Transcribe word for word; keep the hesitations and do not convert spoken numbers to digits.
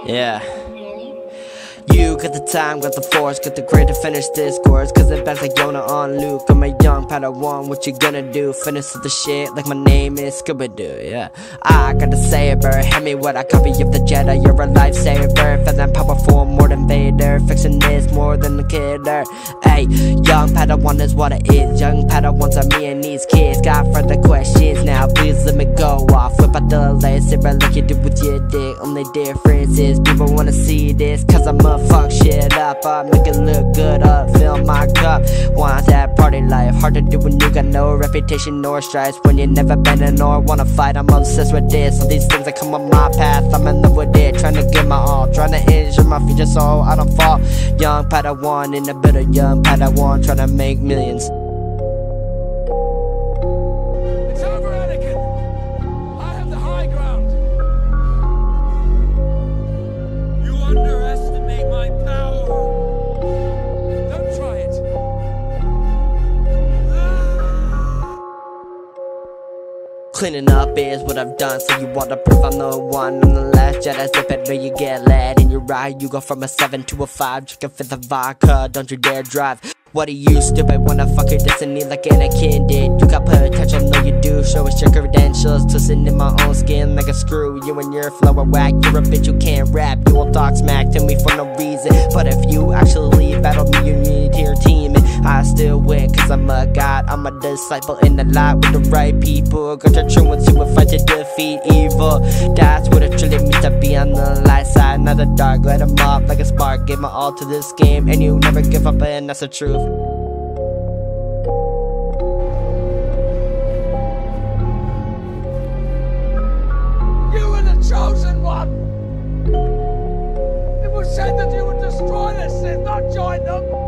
Yeah. You got the time, got the force, got the grit to finish this course. Cause it backs like Yoda on Luke. I'm a young Padawan, what you gonna do? Finish the shit like my name is Scooby-Doo, yeah. I got the saber, hand me what I copy of the Jedi. You're a lifesaver, feel that powerful more than Vader. Fixing this more than a kidder. Hey, young Padawan is what it is. Young Padawans are me and these kids. Got further questions now, please let me go off. Whip out the lightsaber like you do with your dick. Only difference is people wanna see this, cause I'm a fuck shit up, I make it look good up, fill my cup. Want that party life, hard to do when you got no reputation nor stripes. When you never been in or wanna fight, I'm obsessed with this. All these things that come on my path, I'm in love with it. Trying to give my all, trying to injure my future so I don't fall. Young Padawan in a bitter young Padawan, trying to make millions. It's over, Anakin. I have the high ground. You underestimate my power. Don't try it. Cleaning up is what I've done, so you want to prove I'm the one. I'm the last Jedi, zip it, where you get lead in your eye. You go from a seven to a five, drinking for the vodka, don't you dare drive. What are you stupid, wanna fuck your destiny like Anakin did? You got potential, no you do, show us your credentials. Twisting in my own skin like a screw, you and your flow are whack. You're a bitch, you can't rap, you will talk smack to me for no reason. But if you actually battle me, you need your team, and I still win, cause I'm a god. I'm a disciple in the light with the right people. Got your true ones who will fight to defeat evil. That's what it truly means to be on the light side, not the dark. Light 'em up like a spark, give my all to this game, and you never give up, and that's the truth. You were the chosen one! It was said that you would destroy the Sith, not join them!